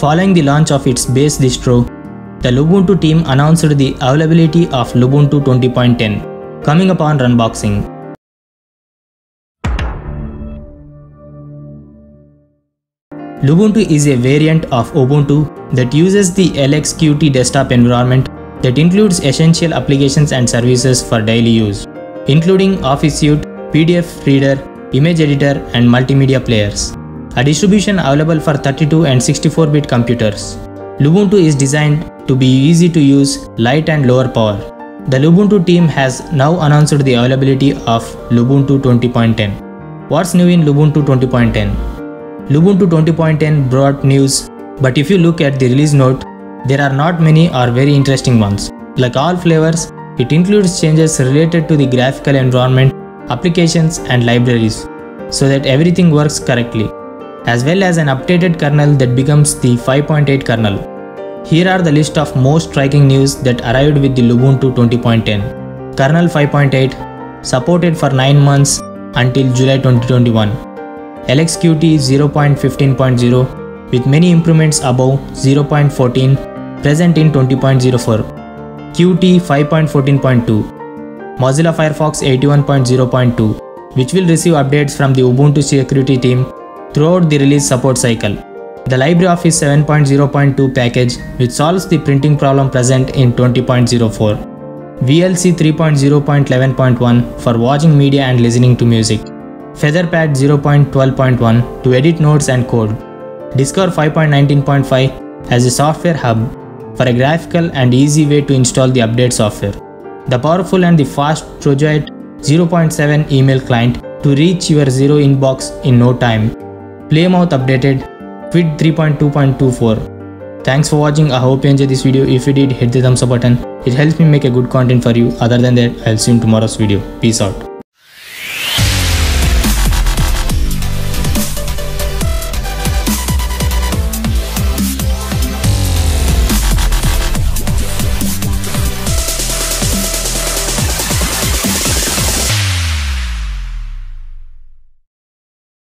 Following the launch of its base distro, the Lubuntu team announced the availability of Lubuntu 20.10, coming upon Runboxing. Lubuntu is a variant of Ubuntu that uses the LXQT desktop environment that includes essential applications and services for daily use, including Office Suite, PDF Reader, Image Editor, and multimedia players. A distribution available for 32 and 64-bit computers. Lubuntu is designed to be easy to use, light and lower power. The Lubuntu team has now announced the availability of Lubuntu 20.10. What's new in Lubuntu 20.10? Lubuntu 20.10 brought news, but if you look at the release note, there are not many or very interesting ones. Like all flavors, it includes changes related to the graphical environment, applications and libraries, so that everything works correctly, as well as an updated kernel that becomes the 5.8 kernel. Here are the list of most striking news that arrived with the Lubuntu 20.10. Kernel 5.8, supported for 9 months until July 2021. LXQT 0.15.0 with many improvements above 0.14 present in 20.04. Qt 5.14.2. Mozilla Firefox 81.0.2, which will receive updates from the Ubuntu security team throughout the release support cycle. The LibreOffice 7.0.2 package, which solves the printing problem present in 20.04. VLC 3.0.11.1 for watching media and listening to music. Featherpad 0.12.1 to edit notes and code. Discover 5.19.5 as a software hub for a graphical and easy way to install the update software. The powerful and the fast Trojoid 0.7 email client to reach your Zero inbox in no time. Playmouth updated Quid 3.2.24. Thanks for watching. I hope you enjoyed this video. If you did, hit the thumbs up button. It helps me make a good content for you. Other than that, I'll see you in tomorrow's video. Peace out.